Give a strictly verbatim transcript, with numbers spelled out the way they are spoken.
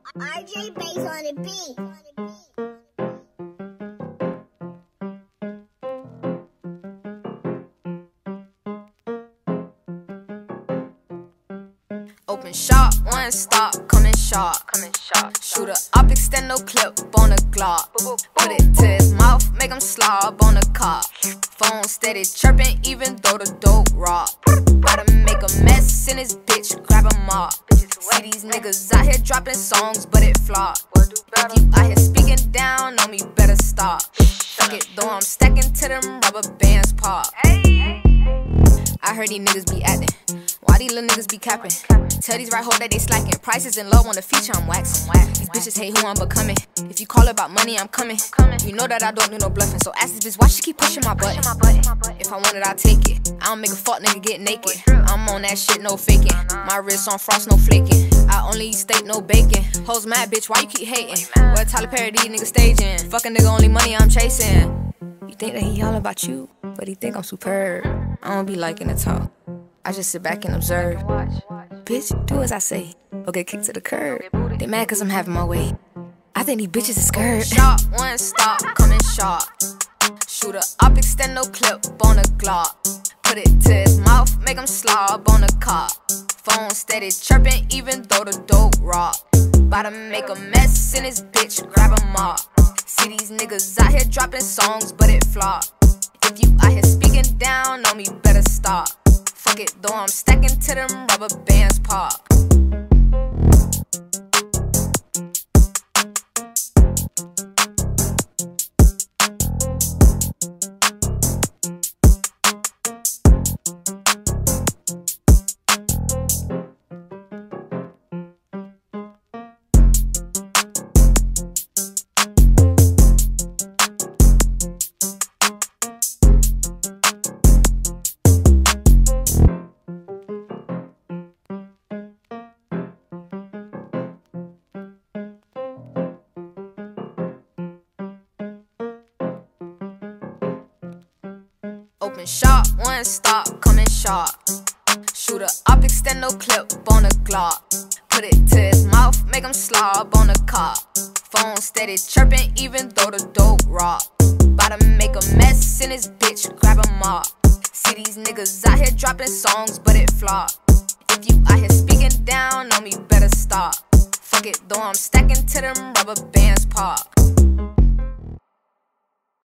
R J Bass on the beat. Open shop, one stop, coming sharp. Coming sharp. Shoot a op, extend no clip on a Glock. Put it to his mouth, make him slob on a cop. Phone steady chirping, even though the dope rock. Gotta make a mess in his bitch, grab him up. See these niggas out here dropping songs, but it flop. If you out here speaking down on me, better stop. Fuck it, though I'm stacking to them rubber bands pop. I heard these niggas be acting. Why these little niggas be capping? Tell these right hoes that they slacking. Prices in low on the feature, I'm waxing. These bitches hate who I'm becoming. If you call about money, I'm coming. You know that I don't do no bluffing. So ask this bitch why she keep pushing my button. If I want it, I'll take it. I don't make a fuck nigga get naked. I'm on that shit, no faking. My wrist on frost, no flaking. I only eat steak, no bacon. Hoes mad, bitch, why you keep hating? Well, Tyler Perry, these niggas staging. Fuck a nigga, only money I'm chasing. You think that he all about you, but he think I'm superb. I don't be liking the talk. I just sit back and observe. Bitch, do as I say, or get kicked to the curb. They mad cause I'm having my way. I think these bitches is scared. Shot, one stop, coming sharp. Shoot a op, extend no clip on a Glock. Put it to his mouth, make him slob on a cop. Phone steady chirping, even though the dope rock. About to make a mess in his bitch, grab him up. See these niggas out here dropping songs, but it flop. If you out here speaking down on me, better stop. Fuck it, though I'm stacking to them rubber bands pop. Open shop, one stop, coming sharp. Shoot a op, extend no clip on a Glock. Put it to his mouth, make him slob on a cop. Phone steady chirping, even though the dope rock. About to make a mess in his bitch, grab him up. See these niggas out here dropping songs, but it flop. If you out here speaking down on me, better stop. Fuck it, though I'm stacking to them rubber bands pop.